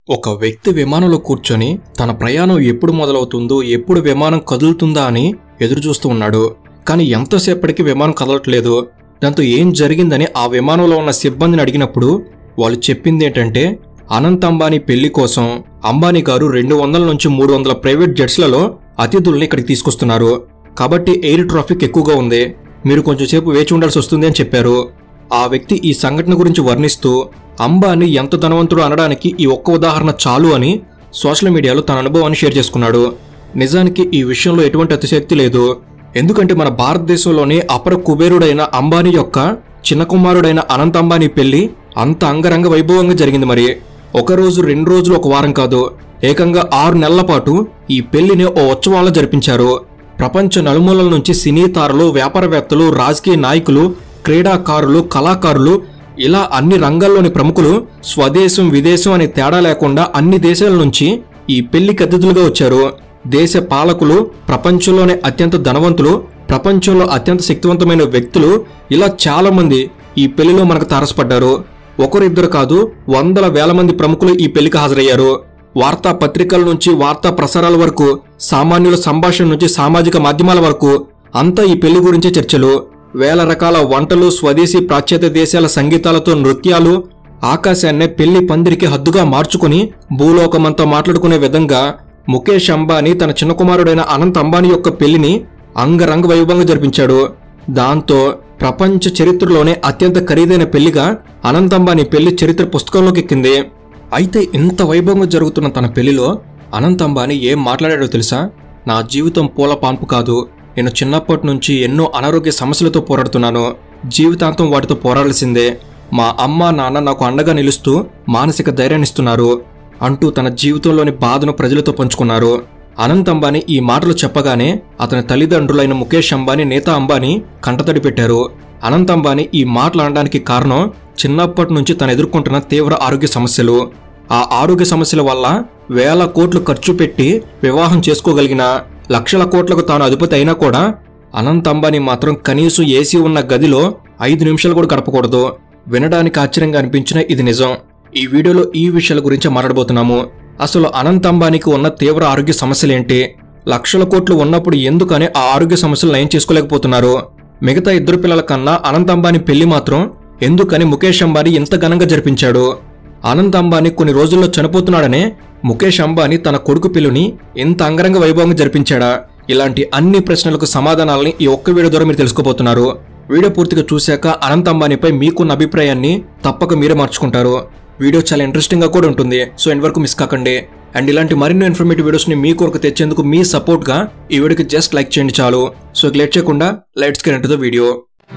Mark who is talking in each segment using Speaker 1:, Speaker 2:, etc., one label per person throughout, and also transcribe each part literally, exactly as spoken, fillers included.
Speaker 1: ఒక వ్యక్తి విమానంలో కూర్చొని తన ప్రయాణం ఎప్పుడు మొదలవుతుందో ఎప్పుడు విమానం కదులుతుందా అని ఎదురు చూస్తూ ఉన్నాడు. కానీ ఎంతసేపటికి విమానం కదలట్లేదు. దాంతో ఏం జరిగిందని ఆ విమానంలో ఉన్న సిబ్బందిని అడిగినప్పుడు వాళ్ళు చెప్పింది ఏంటంటే, అనంత్ అంబానీ పెళ్లి కోసం అంబానీ గారు రెండు వందల నుంచి మూడు వందల ప్రైవేట్ జెట్స్లలో అతిథుల్ని ఇక్కడికి తీసుకొస్తున్నారు. కాబట్టి ఎయిర్ ట్రాఫిక్ ఎక్కువగా ఉంది, మీరు కొంచెం సేపు వేచి ఉండాల్సి వస్తుంది అని చెప్పారు. ఆ వ్యక్తి ఈ సంఘటన గురించి వర్ణిస్తూ అంబానీ ఎంత ధనవంతుడు అనడానికి ఈ ఒక్క ఉదాహరణ చాలు అని సోషల్ మీడియాలో తన అనుభవాన్ని షేర్ చేసుకున్నాడు. నిజానికి ఈ విషయంలో ఎటువంటి అతిశక్తి లేదు. ఎందుకంటే మన భారతదేశంలోని అపర కుబేరుడైన అంబానీ యొక్క చిన్న కుమారుడైన అనంత్ అంబానీ పెళ్లి అంత అంగరంగ వైభవంగా జరిగింది. మరి ఒక రోజు రెండు రోజులు ఒక వారం కాదు, ఏకంగా ఆరు నెలల పాటు ఈ పెళ్లిని ఓ ఉత్సవాల్లో జరిపించారు. ప్రపంచ నలుమూలల నుంచి సినీ తారలు, వ్యాపారవేత్తలు, రాజకీయ నాయకులు, క్రీడాకారులు, కళాకారులు ఇలా అన్ని రంగాల్లోని ప్రముఖులు స్వదేశం విదేశం అనే తేడా లేకుండా అన్ని దేశాల నుంచి ఈ పెళ్లికి అతిథులుగా వచ్చారు. దేశ పాలకులు, ప్రపంచంలోనే అత్యంత ధనవంతులు, ప్రపంచంలో అత్యంత శక్తివంతమైన వ్యక్తులు ఇలా చాలా మంది ఈ పెళ్లిలో మనకు తారసపడ్డారు. ఒకరిద్దరు కాదు, వందల వేల మంది ప్రముఖులు ఈ పెళ్లికి హాజరయ్యారు. వార్తా పత్రికల నుంచి వార్తా ప్రసారాల వరకు, సామాన్యుల సంభాషణ నుంచి సామాజిక మాధ్యమాల వరకు అంతా ఈ పెళ్లి గురించే చర్చలు. వేల రకాల వంటలు, స్వదేశీ పాశ్చాత్య దేశాల సంగీతాలతో నృత్యాలు ఆకాశాన్నే పెళ్లి పందిరికి హద్దుగా మార్చుకుని భూలోకమంతా మాట్లాడుకునే విధంగా ముఖేష్ అంబానీ తన చిన్న కుమారుడైన అనంత్ అంబానీ యొక్క పెళ్లిని అంగరంగ వైభవంగా జరిపించాడు. దాంతో ప్రపంచ చరిత్రలోనే అత్యంత ఖరీదైన పెళ్లిగా అనంత్ అంబానీ పెళ్లి చరిత్ర పుస్తకంలోకి ఎక్కింది. అయితే ఇంత వైభవంగా జరుగుతున్న తన పెళ్లిలో అనంత్ అంబానీ ఏం మాట్లాడాడో తెలుసా? నా జీవితం పూల పాన్పు కాదు, నేను చిన్నప్పటి నుంచి ఎన్నో అనారోగ్య సమస్యలతో పోరాడుతున్నాను, జీవితాంతం వాటితో పోరాడాల్సిందే, మా అమ్మ నాన్న నాకు అండగా నిలుస్తూ మానసిక ధైర్యాన్ని ఇస్తున్నారు అంటూ తన జీవితంలోని బాధను ప్రజలతో పంచుకున్నారు. అనంత్ అంబానీ ఈ మాటలు చెప్పగానే అతని తల్లిదండ్రులైన ముఖేష్ అంబానీ, నీతా అంబానీ కంటతడి పెట్టారు. అనంత్ అంబానీ ఈ మాటలు అనడానికి కారణం చిన్నప్పటి నుంచి తను ఎదుర్కొంటున్న తీవ్ర ఆరోగ్య సమస్యలు. ఆ ఆరోగ్య సమస్యల వల్ల వేల కోట్లు ఖర్చు పెట్టి వివాహం చేసుకోగలిగిన, లక్షల కోట్లకు తాను అధిపతి అయినా కూడా అనంత్ అంబానీ మాత్రం కనీసం ఏసీ ఉన్న గదిలో ఐదు నిమిషాలు కూడా గడపకూడదు. వినడానికి ఆశ్చర్యంగా అనిపించిన ఇది నిజం. ఈ వీడియోలో ఈ విషయాల గురించి మాట్లాడబోతున్నాము. అసలు అనంత్ అంబానీకి ఉన్న తీవ్ర ఆరోగ్య సమస్యలేంటి, లక్షల కోట్లు ఉన్నప్పుడు ఎందుకని ఆ ఆరోగ్య సమస్యలు నయం చేసుకోలేకపోతున్నారు, మిగతా ఇద్దరు పిల్లల కన్నా అనంత్ అంబానీ పెళ్లి మాత్రం ఎందుకని ముఖేష్ అంబానీ ఇంత ఘనంగా జరిపించాడు, అనంత్ అంబానీ కొన్ని రోజుల్లో చనిపోతున్నాడనే ముఖేష్ అంబానీ తన కొడుకు పెళ్లిని ఇంత అంగరంగ వైభవంగా జరిపించాడా? ఇలాంటి అన్ని ప్రశ్నలకు సమాధానాలని ఈ ఒక్క వీడియో ద్వారా మీరు తెలుసుకోబోతున్నారు. వీడియో పూర్తిగా చూశాక అనంత్ అంబానీపై మీకున్న అభిప్రాయాన్ని తప్పక మీరే మార్చుకుంటారు. వీడియో చాలా ఇంట్రెస్టింగ్ గా కూడా ఉంటుంది, సో ఎండ్ వరకు మిస్ కాకండి. అండ్ ఇలాంటి మరిన్ని ఇన్ఫర్మేటివ్ వీడియోస్ ని మీ కొరకు తెచ్చేందుకు మీ సపోర్ట్ గా ఈ వీడియోకి జస్ట్ లైక్ చేయండి చాలు. సో లేట్ చేయకుండా let's get into the video.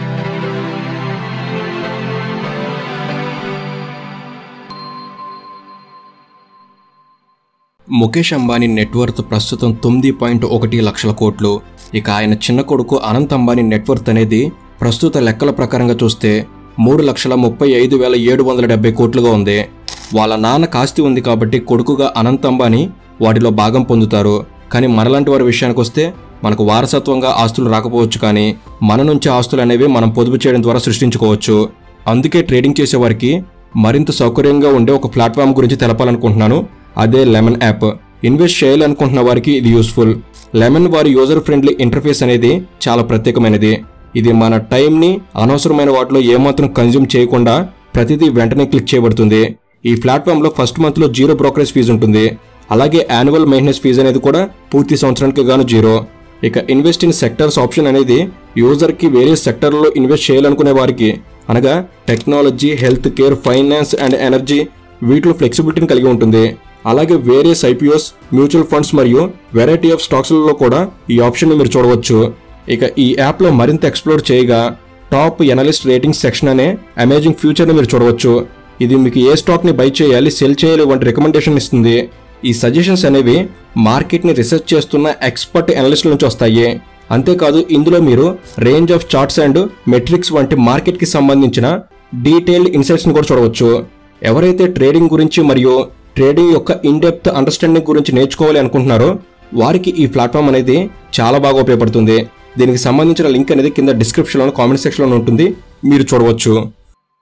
Speaker 1: Mukesh Ambani net worth ప్రస్తుతం తొమ్మిది పాయింట్ ఒకటి లక్షల కోట్లు. ఇక ఆయన చిన్న కొడుకు అనంత్ అంబానీ నెట్వర్త్ అనేది ప్రస్తుత లెక్కల ప్రకారంగా చూస్తే మూడు లక్షల ముప్పై ఐదు వేల ఏడు వందల డెబ్బై కోట్లుగా ఉంది. వాళ్ళ నాన్న కాస్తి ఉంది కాబట్టి కొడుకుగా అనంత్ అంబానీ వాటిలో భాగం పొందుతారు. కానీ మనలాంటి వారి విషయానికి వస్తే మనకు వారసత్వంగా ఆస్తులు రాకపోవచ్చు, కానీ మన నుంచి ఆస్తులు అనేవి మనం పొదుపు చేయడం ద్వారా సృష్టించుకోవచ్చు. అందుకే ట్రేడింగ్ చేసేవారికి మరింత సౌకర్యంగా ఉండే ఒక ప్లాట్ఫామ్ గురించి తెలపాలనుకుంటున్నాను. అదే లెమన్ యాప్. ఇన్వెస్ట్ చేయాలనుకుంటున్న వారికి ఇది యూస్ఫుల్. లెమన్ వారి యూజర్ ఫ్రెండ్లీ ఇంటర్ఫేస్ అనేది చాలా ప్రత్యేకమైనది. ఇది మన టైంని అనవసరమైన వాటిలో ఏమాత్రం కన్జ్యూమ్ చేయకుండా ప్రతిదీ వెంటనే క్లిక్ చేయబడుతుంది. ఈ ప్లాట్ఫామ్లో ఫస్ట్ మంత్లో జీరో బ్రోకరేజ్ ఫీజు ఉంటుంది. అలాగే యాన్యువల్ మెయింటెనెన్స్ ఫీజు అనేది కూడా పూర్తి సంవత్సరానికి గాను జీరో. ఇక ఇన్వెస్ట్ ఇన్ సెక్టర్స్ ఆప్షన్ అనేది యూజర్కి వేరే సెక్టర్లలో ఇన్వెస్ట్ చేయాలనుకునే వారికి, అనగా technology, health care, finance and energy వీటిలో ఫ్లెక్సిబిలిటీని కలిగి ఉంటుంది. అలాగే వేరియస్ ఐపీఓస్, మ్యూచువల్ ఫండ్స్ మరియు వెరైటీ ఆఫ్ స్టాక్స్లలో కూడా ఈ ఆప్షన్ని మీరు చూడవచ్చు. ఇక ఈ యాప్లో మరింత ఎక్స్ప్లోర్ చేయగా టాప్ ఎనలిస్ట్ రేటింగ్స్ సెక్షన్ అనే అమేజింగ్ ఫ్యూచర్ని మీరు చూడవచ్చు. ఇది మీకు ఏ స్టాక్ని బై చేయాలి, సెల్ చేయాలి వంటి రికమెండేషన్ ఇస్తుంది. ఈ సజెషన్స్ అనేవి మార్కెట్ని రీసెర్చ్ చేస్తున్న ఎక్స్పర్ట్ ఎనలిస్టుల నుంచి వస్తాయి. అంతేకాదు ఇందులో మీరు range of charts and metrics వంటి మార్కెట్కి సంబంధించిన డీటెయిల్డ్ ఇన్సైట్స్ని కూడా చూడవచ్చు. ఎవరైతే ట్రేడింగ్ గురించి మరియు ట్రేడింగ్ యొక్క ఇన్డెప్త్ అండర్స్టాండింగ్ గురించి నేర్చుకోవాలి అనుకుంటున్నారో వారికి ఈ ప్లాట్ఫామ్ అనేది చాలా బాగా ఉపయోగపడుతుంది. దీనికి సంబంధించిన లింక్ అనేది కింద డిస్క్రిప్షన్లో, కామెంట్ సెక్షన్లో ఉంటుంది, మీరు చూడవచ్చు.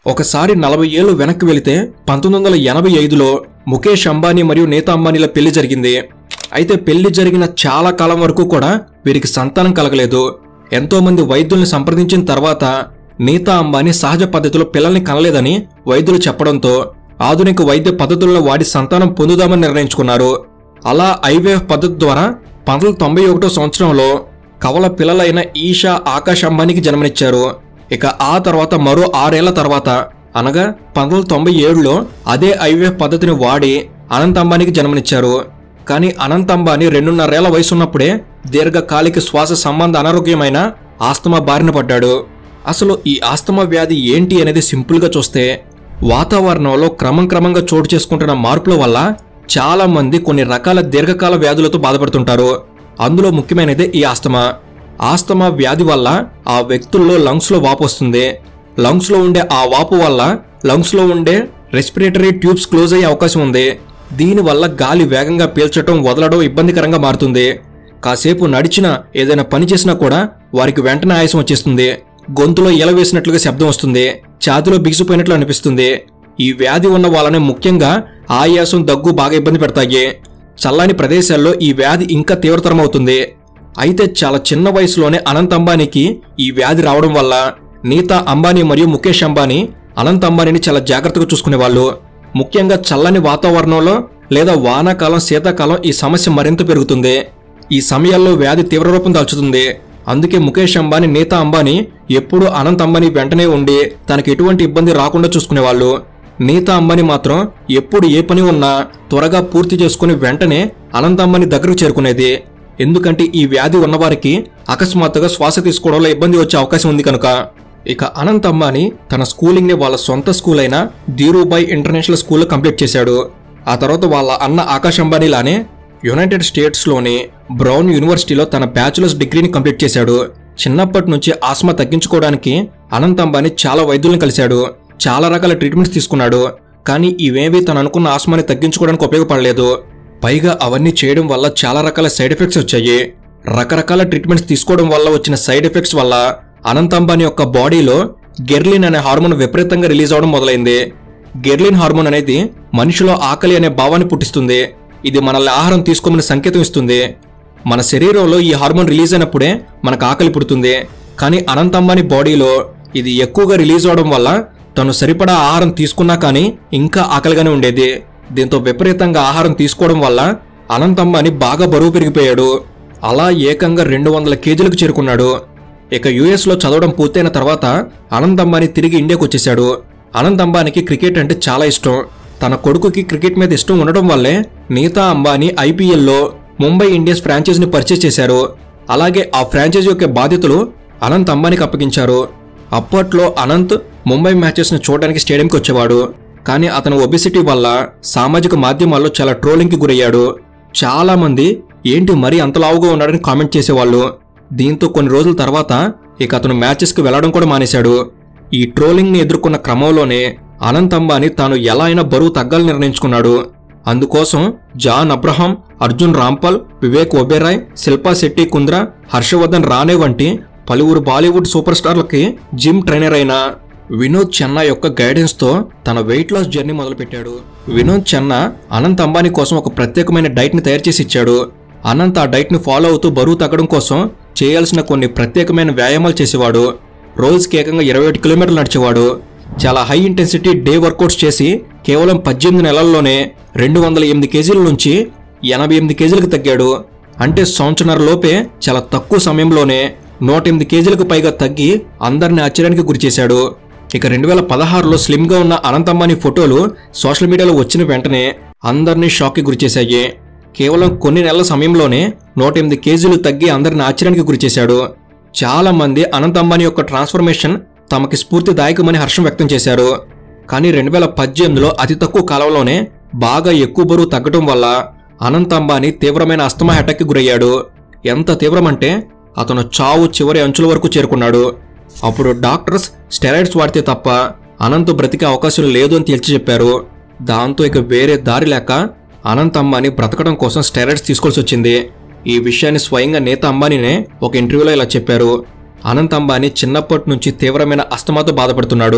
Speaker 1: ఒకసారి నలభై ఏళ్లు వెనక్కి వెళితే పంతొమ్మిది వందల ఎనభై ఐదులో ముఖేష్ అంబానీ మరియు నీతా అంబానీల పెళ్లి జరిగింది. అయితే పెళ్లి జరిగిన చాలా కాలం వరకు కూడా వీరికి సంతానం కలగలేదు. ఎంతో మంది వైద్యుల్ని సంప్రదించిన తర్వాత నీతా అంబానీ సహజ పద్ధతిలో పిల్లల్ని కనలేదని వైద్యులు చెప్పడంతో ఆధునిక వైద్య పద్ధతులను వాడి సంతానం పొందుదామని నిర్ణయించుకున్నారు. అలా ఐవీఎఫ్ పద్ధతి ద్వారా పంతొమ్మిది వందల తొంభై ఒకటో సంవత్సరంలో కవల పిల్లలైన ఈషా, ఆకాష్ అంబానీకి జన్మనిచ్చారు. ఇక ఆ తర్వాత మరో ఆరేళ్ల తర్వాత అనగా పంతొమ్మిది వందల తొంభై ఏడులో అదే ఐవీఎఫ్ పద్ధతిని వాడి అనంత్ అంబానీకి జన్మనిచ్చారు. కానీ అనంత్ అంబానీ రెండున్నరేళ్ల వయసున్నప్పుడే దీర్ఘకాలిక శ్వాస సంబంధ అనారోగ్యమైన ఆస్తమా బారిన పడ్డాడు. అసలు ఈ ఆస్తమా వ్యాధి ఏంటి అనేది సింపుల్గా చూస్తే వాతావరణంలో క్రమం క్రమంగా చోటు చేసుకుంటున్న మార్పుల వల్ల చాలా మంది కొన్ని రకాల దీర్ఘకాల వ్యాధులతో బాధపడుతుంటారు. అందులో ముఖ్యమైనదే ఈ ఆస్తమా. ఆస్తమా వ్యాధి వల్ల ఆ వ్యక్తుల్లో లంగ్స్లో వాపు వస్తుంది. లంగ్స్లో ఉండే ఆ వాపు వల్ల లంగ్స్లో ఉండే రెస్పిరేటరీ ట్యూబ్స్ క్లోజ్ అయ్యే అవకాశం ఉంది. దీనివల్ల గాలి వేగంగా పీల్చడం, వదలడం ఇబ్బందికరంగా మారుతుంది. కాసేపు నడిచినా ఏదైనా పని చేసినా కూడా వారికి వెంటనే ఆయాసం వచ్చేస్తుంది. గొంతులో ఎలవేసినట్లుగా శబ్దం వస్తుంది. ఛాతీలో బిగిసిపోయినట్లు అనిపిస్తుంది. ఈ వ్యాధి ఉన్న వాళ్ళని ముఖ్యంగా ఆయాసం, దగ్గు బాగా ఇబ్బంది పెడతాయి. చల్లని ప్రదేశాల్లో ఈ వ్యాధి ఇంకా తీవ్రతరమవుతుంది. అయితే చాలా చిన్న వయసులోనే అనంత్ అంబానీకి ఈ వ్యాధి రావడం వల్ల నీతా అంబానీ మరియు ముఖేష్ అంబానీ అనంత్ అంబానీని చాలా జాగ్రత్తగా చూసుకునేవాళ్ళు. ముఖ్యంగా చల్లని వాతావరణంలో లేదా వానాకాలం, శీతాకాలం ఈ సమస్య మరింత పెరుగుతుంది. ఈ సమయాల్లో వ్యాధి తీవ్ర రూపం దాల్చుతుంది. అందుకే ముఖేష్ అంబానీ, నీతా అంబానీ ఎప్పుడూ అనంత్ అంబానీ వెంటనే ఉండి తనకు ఎటువంటి ఇబ్బంది రాకుండా చూసుకునేవాళ్ళు. నీతా అంబానీ మాత్రం ఎప్పుడు ఏ పని ఉన్నా త్వరగా పూర్తి చేసుకుని వెంటనే అనంత్ అంబానీ దగ్గరకు చేరుకునేది. ఎందుకంటే ఈ వ్యాధి ఉన్నవారికి అకస్మాత్తుగా శ్వాస తీసుకోవడంలో ఇబ్బంది వచ్చే అవకాశం ఉంది కనుక. ఇక అనంత్ అంబానీ తన స్కూలింగ్ ని వాళ్ళ సొంత స్కూల్ అయిన ధీరూభాయ్ ఇంటర్నేషనల్ స్కూల్లో కంప్లీట్ చేశాడు. ఆ తర్వాత వాళ్ళ అన్న ఆకాష్ అంబానీ లానే యునైటెడ్ స్టేట్స్లోని బ్రౌన్ యూనివర్సిటీలో తన బ్యాచులర్స్ డిగ్రీని కంప్లీట్ చేశాడు. చిన్నప్పటి నుంచి ఆస్మా తగ్గించుకోవడానికి అనంత్ అంబానీ చాలా వైద్యులను కలిశాడు. చాలా రకాల ట్రీట్మెంట్స్ తీసుకున్నాడు. కానీ ఇవేవి తను అనుకున్న ఆస్మాని తగ్గించుకోవడానికి ఉపయోగపడలేదు. పైగా అవన్నీ చేయడం వల్ల చాలా రకాల సైడ్ ఎఫెక్ట్స్ వచ్చాయి. రకరకాల ట్రీట్మెంట్స్ తీసుకోవడం వల్ల వచ్చిన సైడ్ ఎఫెక్ట్స్ వల్ల అనంత్ అంబానీ యొక్క బాడీలో గెర్లిన్ అనే హార్మోన్ విపరీతంగా రిలీజ్ అవడం మొదలైంది. గెర్లిన్ హార్మోన్ అనేది మనిషిలో ఆకలి అనే భావాన్ని పుట్టిస్తుంది. ఇది మనల్ని ఆహారం తీసుకోమని సంకేతం ఇస్తుంది. మన శరీరంలో ఈ హార్మోన్ రిలీజ్ అయినప్పుడే మనకు ఆకలి పుడుతుంది. కానీ అనంత్ అంబానీ బాడీలో ఇది ఎక్కువగా రిలీజ్ అవడం వల్ల తను సరిపడా ఆహారం తీసుకున్నా కానీ ఇంకా ఆకలిగానే ఉండేది. దీంతో విపరీతంగా ఆహారం తీసుకోవడం వల్ల అనంత్ అంబానీ బాగా బరువు పెరిగిపోయాడు. అలా ఏకంగా రెండు వందల కేజీలకు చేరుకున్నాడు. ఇక యుఎస్లో చదవడం పూర్తయిన తర్వాత అనంత్ అంబానీ తిరిగి ఇండియాకు వచ్చేశాడు. అనంత్ అంబానీకి క్రికెట్ అంటే చాలా ఇష్టం. తన కొడుకుకి క్రికెట్ మీద ఇష్టం ఉండడం వల్లే నీతా అంబానీ ఐపీఎల్లో ముంబై ఇండియన్స్ ఫ్రాంచైజీని పర్చేస్ చేశారు. అలాగే ఆ ఫ్రాంచైజీ యొక్క బాధ్యతలు అనంత్ అంబానీకి అప్పగించారు. అప్పట్లో అనంత్ ముంబై మ్యాచెస్ని చూడడానికి స్టేడియంకి వచ్చేవాడు. కానీ అతని ఒబెసిటీ వల్ల సామాజిక మాధ్యమాల్లో చాలా ట్రోలింగ్కి గురయ్యాడు. చాలా మంది ఏంటి మరీ అంత లావుగా ఉన్నాడని కామెంట్ చేసేవాళ్ళు. దీంతో కొన్ని రోజుల తర్వాత ఇక అతను మ్యాచెస్కి వెళ్లడం కూడా మానేశాడు. ఈ ట్రోలింగ్ని ఎదుర్కొన్న క్రమంలోనే అనంత్ అంబానీ తాను ఎలా అయినా బరువు తగ్గాలని నిర్ణయించుకున్నాడు. అందుకోసం జాన్ అబ్రహాం, అర్జున్ రాంపాల్, వివేక్ ఒబెరాయ్, శిల్పా శెట్టి కుంద్రా, హర్షవర్ధన్ రానే వంటి పలువురు బాలీవుడ్ సూపర్ స్టార్లకి జిమ్ ట్రైనర్ అయిన వినోద్ చెన్నా యొక్క గైడెన్స్తో తన వెయిట్ లాస్ జర్నీ మొదలుపెట్టాడు. వినోద్ చెన్నా అనంత్ అంబానీ కోసం ఒక ప్రత్యేకమైన డైట్ని తయారు చేసి ఇచ్చాడు. అనంత్ ఆ డైట్ని ఫాలో అవుతూ బరువు తగ్గడం కోసం చేయాల్సిన కొన్ని ప్రత్యేకమైన వ్యాయామాలు చేసేవాడు. రోజుకి ఏకంగా ఇరవై ఒకటి కిలోమీటర్లు నడిచేవాడు. చాలా హై ఇంటెన్సిటీ డే వర్కౌట్స్ చేసి కేవలం పద్దెనిమిది నెలల్లోనే రెండు వందల ఎనిమిది కేజీల నుంచి ఎనభై ఎనిమిది కేజీలకు తగ్గాడు. అంటే సంవత్సరాల లోపే చాలా తక్కువ సమయంలోనే నూట ఎనిమిది కేజీలకు పైగా తగ్గి అందరిని ఆశ్చర్యానికి గురిచేశాడు. ఇక రెండు వేల పదహారులో స్లిమ్గా ఉన్న అనంత్ అంబానీ ఫోటోలు సోషల్ మీడియాలో వచ్చిన వెంటనే అందరినీ షాక్కి గురిచేశాయి. కేవలం కొన్ని నెలల సమయంలోనే నూట ఎనిమిది కేజీలు తగ్గి అందరిని ఆశ్చర్యానికి గురిచేశాడు. చాలా మంది అనంత్ అంబానీ యొక్క ట్రాన్స్ఫర్మేషన్ తమకి స్ఫూర్తిదాయకమని హర్షం వ్యక్తం చేశారు. కానీ రెండు వేల పద్దెనిమిదిలో అతి తక్కువ కాలంలోనే బాగా ఎక్కువ బరువు తగ్గడం వల్ల అనంత్ అంబానీ తీవ్రమైన అస్తమా అటాక్కి గురయ్యాడు. ఎంత తీవ్రమంటే అతను చావు చివరి అంచుల వరకు చేరుకున్నాడు. అప్పుడు డాక్టర్స్ స్టెరాయిడ్స్ వాడితే తప్ప అనంత్ బ్రతికే అవకాశం లేదు అని తేల్చి చెప్పారు. దాంతో ఇక వేరే దారి లేక అనంత్ అంబానీ బ్రతకడం కోసం స్టెరాయిడ్స్ తీసుకోవాల్సి వచ్చింది. ఈ విషయాన్ని స్వయంగా నీతా అంబానీనే ఒక ఇంటర్వ్యూలో ఇలా చెప్పారు. అనంత్ అంబానీ చిన్నప్పటి నుంచి తీవ్రమైన అస్తమాతో బాధపడుతున్నాడు.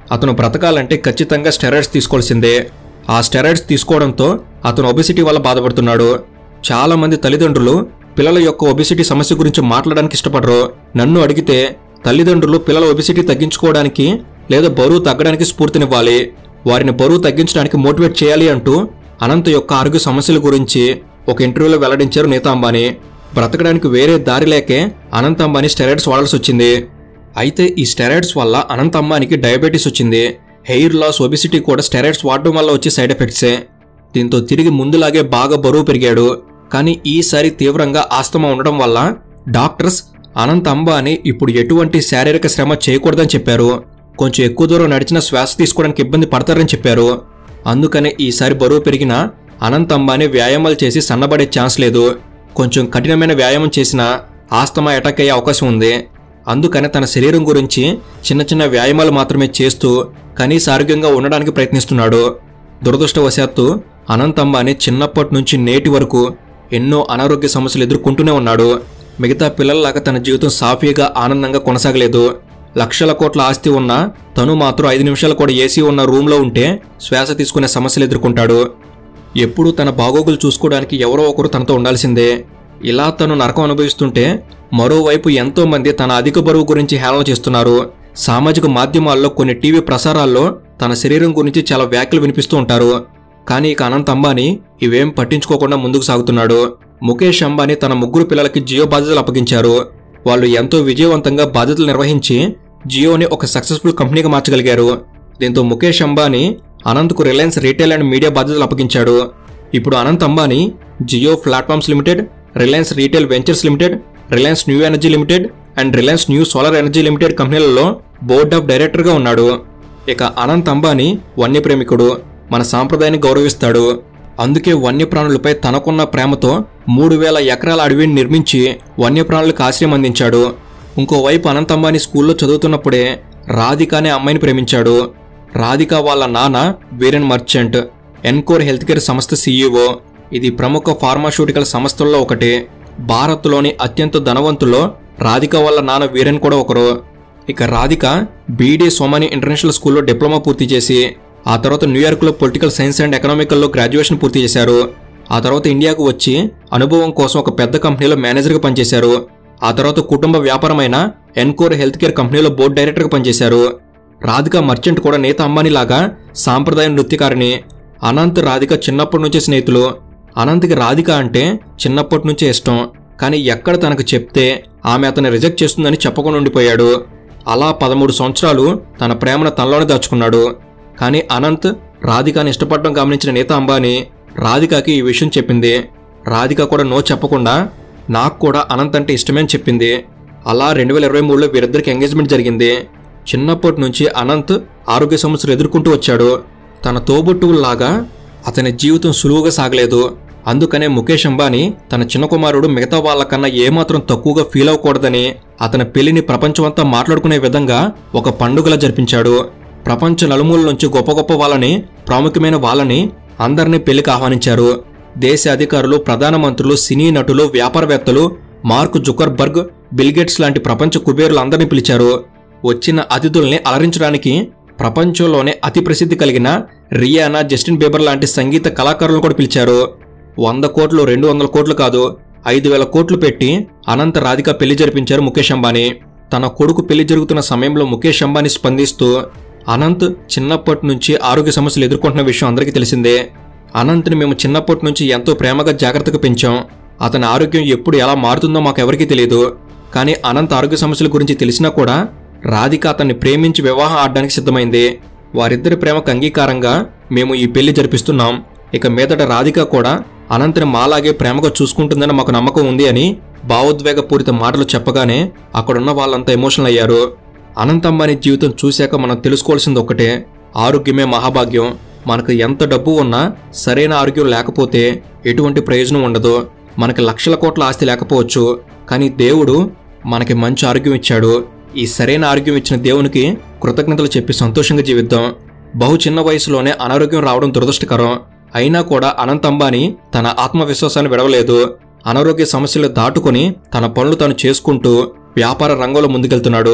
Speaker 1: అతను బ్రతకాలంటే ఖచ్చితంగా స్టెరాయిడ్స్ తీసుకోవాల్సిందే. ఆ స్టెరాయిడ్స్ తీసుకోవడంతో అతను ఒబెసిటీ వల్ల బాధపడుతున్నాడు. చాలా మంది తల్లిదండ్రులు పిల్లల యొక్క ఒబెసిటీ సమస్య గురించి మాట్లాడడానికి ఇష్టపడరు. నన్ను అడిగితే తల్లిదండ్రులు పిల్లల ఒబెసిటీ తగ్గించుకోవడానికి లేదా బరువు తగ్గడానికి స్ఫూర్తినివ్వాలి, వారిని బరువు తగ్గించడానికి మోటివేట్ చేయాలి అంటూ అనంత్ యొక్క ఆరోగ్య సమస్యల గురించి ఒక ఇంటర్వ్యూలో వెల్లడించారు నీతా అంబానీ. బ్రతకడానికి వేరే దారి లేకే అనంత్ అంబానీ స్టెరాయిడ్స్ వాడాల్సి వచ్చింది. అయితే ఈ స్టెరాయిడ్స్ వల్ల అనంత్ అంబానీకి డయాబెటీస్ వచ్చింది. హెయిర్ లాస్, ఒబెసిటీ కూడా స్టెరాయిడ్స్ వాడడం వల్ల వచ్చే సైడ్ ఎఫెక్ట్సే. దీంతో తిరిగి ముందులాగే బాగా బరువు పెరిగాడు. కానీ ఈసారి తీవ్రంగా ఆస్తమా ఉండడం వల్ల డాక్టర్స్ అనంత్ అంబానీ ఇప్పుడు ఎటువంటి శారీరక శ్రమ చేయకూడదని చెప్పారు. కొంచెం ఎక్కువ దూరం నడిచిన శ్వాస తీసుకోవడానికి ఇబ్బంది పడతారని చెప్పారు. అందుకనే ఈసారి బరువు పెరిగినా అనంత్ అంబానీ వ్యాయామాలు చేసి సన్నబడే ఛాన్స్ లేదు. కొంచెం కఠినమైన వ్యాయామం చేసినా ఆస్తమా అటాక్ అయ్యే అవకాశం ఉంది. అందుకనే తన శరీరం గురించి చిన్న చిన్న వ్యాయామాలు మాత్రమే చేస్తూ కనీస ఆరోగ్యంగా ఉండడానికి ప్రయత్నిస్తున్నాడు. దురదృష్టవశాత్తు అనంత్ అంబానీ చిన్నప్పటి నుంచి నేటి వరకు ఎన్నో అనారోగ్య సమస్యలు ఎదుర్కొంటూనే ఉన్నాడు. మిగతా పిల్లల్లాగా తన జీవితం సాఫీగా ఆనందంగా కొనసాగలేదు. లక్షల కోట్ల ఆస్తి ఉన్నా తను మాత్రం ఐదు నిమిషాలు కూడా ఏసీ ఉన్న రూమ్లో ఉంటే శ్వాస తీసుకునే సమస్యలు ఎదుర్కొంటాడు. ఎప్పుడూ తన బాగోగులు చూసుకోవడానికి ఎవరో ఒకరు తనతో ఉండాల్సిందే. ఇలా తను నరకం అనుభవిస్తుంటే మరోవైపు ఎంతో మంది తన అధిక బరువు గురించి హేళన చేస్తున్నారు. సామాజిక మాధ్యమాల్లో కొన్ని టీవీ ప్రసారాల్లో తన శరీరం గురించి చాలా వ్యాఖ్యలు వినిపిస్తూ ఉంటారు. కానీ ఇక అనంత్ అంబానీ ఇవేం పట్టించుకోకుండా ముందుకు సాగుతున్నాడు. ముఖేష్ అంబానీ తన ముగ్గురు పిల్లలకి జియో బాధ్యతలు అప్పగించారు. వాళ్ళు ఎంతో విజయవంతంగా బాధ్యతలు నిర్వహించి జియోని ఒక సక్సెస్ఫుల్ కంపెనీగా మార్చగలిగారు. దీంతో ముఖేష్ అంబానీ అనంత్కు రిలయన్స్ రీటైల్ అండ్ మీడియా బాధ్యతలు అప్పగించాడు. ఇప్పుడు Anant Ambani Jio platforms limited, Reliance retail ventures limited, Reliance new energy limited and Reliance new solar energy limited కంపెనీలలో బోర్డ్ ఆఫ్ డైరెక్టర్గా ఉన్నాడు. ఇక అనంత్ అంబానీ వన్యప్రేమికుడు, మన సాంప్రదాయాన్ని గౌరవిస్తాడు. అందుకే వన్యప్రాణులపై తనకున్న ప్రేమతో మూడు వేల ఎకరాల అడవిని నిర్మించి వన్యప్రాణులకు ఆశ్రయం అందించాడు. ఇంకోవైపు అనంత్ అంబానీ స్కూల్లో చదువుతున్నప్పుడే రాధిక అనే అమ్మాయిని ప్రేమించాడు. రాధిక వాళ్ళ నాన్న Viren Merchant, Encore health care సంస్థ సీఈఓ. ఇది ప్రముఖ ఫార్మాస్యూటికల్ సంస్థల్లో ఒకటి. భారత్లోని అత్యంత ధనవంతుల్లో రాధిక వాళ్ళ నాన్న వీరెన్ కూడా ఒకరు. ఇక రాధిక బీడీ సోమాని ఇంటర్నేషనల్ స్కూల్లో డిప్లొమా పూర్తి చేసి ఆ తర్వాత న్యూయార్క్లో పొలిటికల్ సైన్స్ అండ్ ఎకనామికల్లో గ్రాడ్యుయేషన్ పూర్తి చేశారు. ఆ తర్వాత ఇండియాకు వచ్చి అనుభవం కోసం ఒక పెద్ద కంపెనీలో మేనేజర్గా పనిచేశారు. ఆ తర్వాత కుటుంబ వ్యాపారమైన ఎన్కోర్ హెల్త్ కేర్ కంపెనీలో బోర్డు డైరెక్టర్గా పనిచేశారు. రాధిక మర్చెంట్ కూడా నీతా అంబానీ లాగా సాంప్రదాయ నృత్యకారిణి. అనంత్ రాధిక చిన్నప్పటి నుంచే స్నేహితులు. అనంత్కి రాధిక అంటే చిన్నప్పటి నుంచే ఇష్టం. కానీ ఎక్కడ తనకు చెప్తే ఆమె అతన్ని రిజెక్ట్ చేస్తుందని చెప్పకుండా ఉండిపోయాడు. అలా పదమూడు సంవత్సరాలు తన ప్రేమను తనలోనే దాచుకున్నాడు. కానీ అనంత్ రాధికని ఇష్టపడడం గమనించిన నీతా అంబానీ రాధికకి ఈ విషయం చెప్పింది. రాధిక కూడా నో చెప్పకుండా నాకు కూడా అనంత్ అంటే ఇష్టమే అని చెప్పింది. అలా రెండు వేల ఇరవై మూడులో వీరిద్దరికి ఎంగేజ్మెంట్ జరిగింది. చిన్నప్పటి నుంచి అనంత్ ఆరోగ్య సమస్యలు ఎదుర్కొంటూ వచ్చాడు. తన తోబుట్టువుల్లాగా అతని జీవితం సులువుగా సాగలేదు. అందుకనే ముఖేష్ అంబానీ తన చిన్న కుమారుడు మిగతా వాళ్ళకన్నా ఏమాత్రం తక్కువగా ఫీల్ అవ్వకూడదని అతని పెళ్లిని ప్రపంచమంతా మాట్లాడుకునే విధంగా ఒక పండుగలా జరిపించాడు. ప్రపంచ నలుమూల నుంచి గొప్ప గొప్ప వాళ్ళని, ప్రాముఖ్యమైన వాళ్ళని అందరినీ పెళ్లికి ఆహ్వానించారు. దేశ అధికారులు, ప్రధానమంత్రులు, సినీ నటులు, వ్యాపారవేత్తలు, మార్క్ జుకర్బర్గ్, బిల్గేట్స్ లాంటి ప్రపంచ కుబేరులు అందరినీ పిలిచారు. వచ్చిన అతిథుల్ని అలరించడానికి ప్రపంచంలోనే అతి ప్రసిద్ధి కలిగిన రియానా, జస్టిన్ బీబర్ లాంటి సంగీత కళాకారులను కూడా పిలిచారు. వంద కోట్లు రెండు వందల కోట్లు కాదు, ఐదు వేల కోట్లు పెట్టి అనంత్ రాధిక పెళ్లి జరిపించారు ముఖేష్ అంబానీ. తన కొడుకు పెళ్లి జరుగుతున్న సమయంలో ముఖేష్ అంబానీ స్పందిస్తూ అనంత్ చిన్నప్పటి నుంచి ఆరోగ్య సమస్యలు ఎదుర్కొంటున్న విషయం అందరికీ తెలిసిందే. అనంత్ని మేము చిన్నప్పటి నుంచి ఎంతో ప్రేమగా జాగ్రత్తగా పెంచాం. అతని ఆరోగ్యం ఎప్పుడు ఎలా మారుతుందో మాకు ఎవరికీ తెలియదు. కానీ అనంత్ ఆరోగ్య సమస్యల గురించి తెలిసినా కూడా రాధిక అతన్ని ప్రేమించి వివాహం ఆడడానికి సిద్ధమైంది. వారిద్దరి ప్రేమకు అంగీకారంగా మేము ఈ పెళ్లి జరిపిస్తున్నాం. ఇక మీదట రాధిక కూడా అనంత్ని మాలాగే ప్రేమగా చూసుకుంటుందని మాకు నమ్మకం ఉంది అని భావోద్వేగపూరిత మాటలు చెప్పగానే అక్కడున్న వాళ్ళంతా ఎమోషనల్ అయ్యారు. అనంత్ అంబానీ జీవితం చూశాక మనం తెలుసుకోవాల్సింది ఒక్కటే, ఆరోగ్యమే మహాభాగ్యం. మనకు ఎంత డబ్బు ఉన్నా సరైన ఆరోగ్యం లేకపోతే ఎటువంటి ప్రయోజనం ఉండదు. మనకి లక్షల కోట్ల ఆస్తి లేకపోవచ్చు, కానీ దేవుడు మనకి మంచి ఆరోగ్యం ఇచ్చాడు. ఈ సరైన ఆరోగ్యం ఇచ్చిన దేవునికి కృతజ్ఞతలు చెప్పి సంతోషంగా జీవిద్దాం. బహు చిన్న వయసులోనే అనారోగ్యం రావడం దురదృష్టకరం. అయినా కూడా అనంత్ అంబానీ తన ఆత్మవిశ్వాసాన్ని విడవలేదు. అనారోగ్య సమస్యలు దాటుకుని తన పనులు తాను చేసుకుంటూ వ్యాపార రంగంలో ముందుకెళ్తున్నాడు.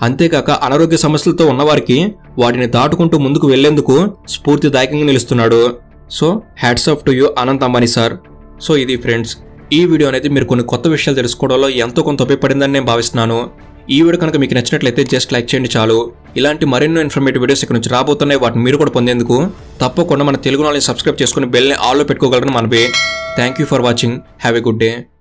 Speaker 1: అంతేకాక అనారోగ్య సమస్యలతో ఉన్నవారికి వాటిని దాటుకుంటూ ముందుకు వెళ్లేందుకు స్ఫూర్తిదాయకంగా నిలుస్తున్నాడు. So hats off to you Anant Ambani sir. So ఇది ఫ్రెండ్స్, ఈ వీడియో అనేది మీరు కొన్ని కొత్త విషయాలు తెలుసుకోవడంలో ఎంతో కొంత ఉపయోగపడిందని నేను భావిస్తున్నాను. ఈ వీడియో కనుక మీకు నచ్చినట్లయితే జస్ట్ లైక్ చేయండి చాలు. ఇలాంటి మరెన్నో ఇన్ఫర్మేటివ్ వీడియోస్ ఇక్కడ నుంచి రాబోతున్నాయి. వాటిని మీరు కూడా పొందేందుకు తప్పకుండా మన తెలుగు నాలెడ్జ్ సబ్స్క్రైబ్ చేసుకుని బెల్ని ఆల్లో పెట్టుకోగలరని మనవి. Thank you for watching. Have a good day.